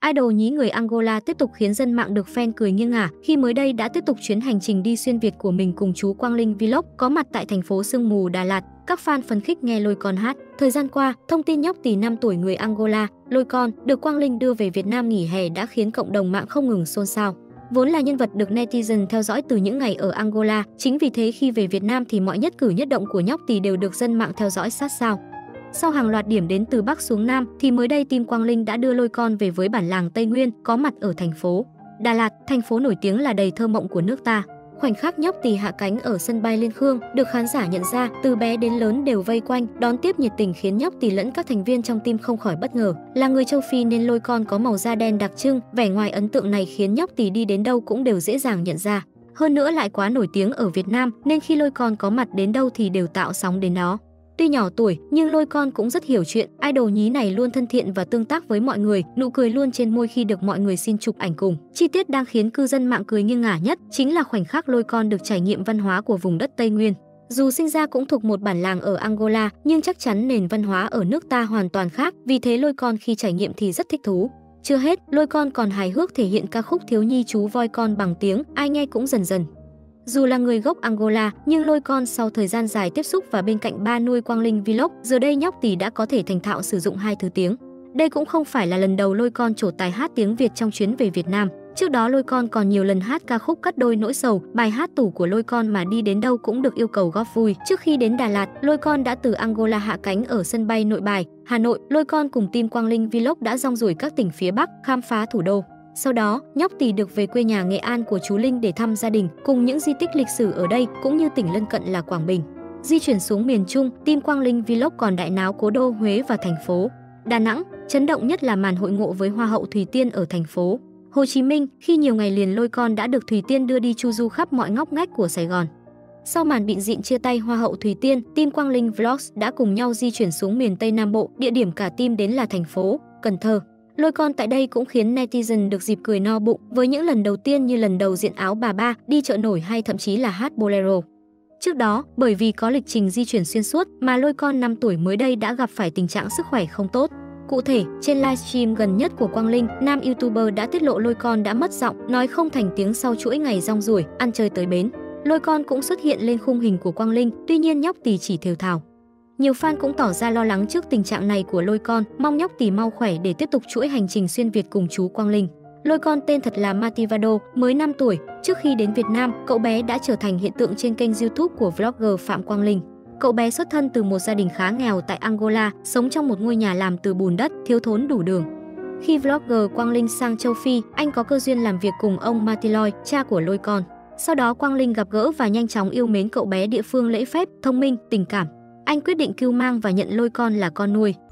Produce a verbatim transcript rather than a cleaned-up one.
Idol nhí người Angola tiếp tục khiến dân mạng được fan cười nghiêng ngả khi mới đây đã tiếp tục chuyến hành trình đi xuyên Việt của mình cùng chú Quang Linh Vlog có mặt tại thành phố Sương Mù Đà Lạt. Các fan phấn khích nghe Lôi Con hát. Thời gian qua, thông tin nhóc tỳ năm tuổi người Angola, Lôi Con, được Quang Linh đưa về Việt Nam nghỉ hè đã khiến cộng đồng mạng không ngừng xôn xao. Vốn là nhân vật được netizen theo dõi từ những ngày ở Angola, chính vì thế khi về Việt Nam thì mọi nhất cử nhất động của nhóc tỳ đều được dân mạng theo dõi sát sao. Sau hàng loạt điểm đến từ Bắc xuống Nam thì mới đây team Quang Linh đã đưa Lôi Con về với bản làng Tây Nguyên có mặt ở thành phố Đà Lạt, thành phố nổi tiếng là đầy thơ mộng của nước ta. Khoảnh khắc nhóc tỳ hạ cánh ở sân bay Liên Khương được khán giả nhận ra, từ bé đến lớn đều vây quanh đón tiếp nhiệt tình khiến nhóc tỳ lẫn các thành viên trong team không khỏi bất ngờ. Là người châu Phi nên Lôi Con có màu da đen đặc trưng, vẻ ngoài ấn tượng này khiến nhóc tỳ đi đến đâu cũng đều dễ dàng nhận ra. Hơn nữa lại quá nổi tiếng ở Việt Nam nên khi Lôi Con có mặt đến đâu thì đều tạo sóng đến đó. Tuy nhỏ tuổi nhưng Lôi Con cũng rất hiểu chuyện, idol nhí này luôn thân thiện và tương tác với mọi người, nụ cười luôn trên môi khi được mọi người xin chụp ảnh cùng. Chi tiết đang khiến cư dân mạng cười nghiêng ngả nhất chính là khoảnh khắc Lôi Con được trải nghiệm văn hóa của vùng đất Tây Nguyên. Dù sinh ra cũng thuộc một bản làng ở Angola nhưng chắc chắn nền văn hóa ở nước ta hoàn toàn khác, vì thế Lôi Con khi trải nghiệm thì rất thích thú. Chưa hết, Lôi Con còn hài hước thể hiện ca khúc Thiếu Nhi Chú Voi Con bằng tiếng, ai nghe cũng dần dần. Dù là người gốc Angola, nhưng Lôi Con sau thời gian dài tiếp xúc và bên cạnh ba nuôi Quang Linh Vlog, giờ đây nhóc tỳ đã có thể thành thạo sử dụng hai thứ tiếng. Đây cũng không phải là lần đầu Lôi Con trổ tài hát tiếng Việt trong chuyến về Việt Nam. Trước đó Lôi Con còn nhiều lần hát ca khúc Cắt Đôi Nỗi Sầu, bài hát tủ của Lôi Con mà đi đến đâu cũng được yêu cầu góp vui. Trước khi đến Đà Lạt, Lôi Con đã từ Angola hạ cánh ở sân bay Nội Bài, Hà Nội. Lôi Con cùng team Quang Linh Vlog đã rong ruổi các tỉnh phía Bắc, khám phá thủ đô. Sau đó, nhóc tỳ được về quê nhà Nghệ An của chú Linh để thăm gia đình, cùng những di tích lịch sử ở đây cũng như tỉnh lân cận là Quảng Bình. Di chuyển xuống miền Trung, team Quang Linh Vlog còn đại náo cố đô Huế và thành phố Đà Nẵng. Chấn động nhất là màn hội ngộ với Hoa hậu Thùy Tiên ở thành phố Hồ Chí Minh, khi nhiều ngày liền Lôi Con đã được Thùy Tiên đưa đi chu du khắp mọi ngóc ngách của Sài Gòn. Sau màn bịn dịn chia tay Hoa hậu Thùy Tiên, team Quang Linh Vlogs đã cùng nhau di chuyển xuống miền Tây Nam Bộ, địa điểm cả team đến là thành phố Cần Thơ. Lôi Con tại đây cũng khiến netizen được dịp cười no bụng với những lần đầu tiên như lần đầu diện áo bà ba, đi chợ nổi hay thậm chí là hát bolero. Trước đó, bởi vì có lịch trình di chuyển xuyên suốt mà Lôi Con năm tuổi mới đây đã gặp phải tình trạng sức khỏe không tốt. Cụ thể, trên livestream gần nhất của Quang Linh, nam YouTuber đã tiết lộ Lôi Con đã mất giọng, nói không thành tiếng sau chuỗi ngày rong ruổi, ăn chơi tới bến. Lôi Con cũng xuất hiện lên khung hình của Quang Linh, tuy nhiên nhóc tỳ chỉ thều thào. Nhiều fan cũng tỏ ra lo lắng trước tình trạng này của Lôi Con, mong nhóc tỳ mau khỏe để tiếp tục chuỗi hành trình xuyên Việt cùng chú Quang Linh. Lôi Con tên thật là Mativado, mới năm tuổi. Trước khi đến Việt Nam, cậu bé đã trở thành hiện tượng trên kênh YouTube của vlogger Phạm Quang Linh. Cậu bé xuất thân từ một gia đình khá nghèo tại Angola, sống trong một ngôi nhà làm từ bùn đất, thiếu thốn đủ đường. Khi vlogger Quang Linh sang châu Phi, anh có cơ duyên làm việc cùng ông Matiloy, cha của Lôi Con. Sau đó Quang Linh gặp gỡ và nhanh chóng yêu mến cậu bé địa phương lễ phép, thông minh, tình cảm. Anh quyết định cưu mang và nhận Lôi Con là con nuôi.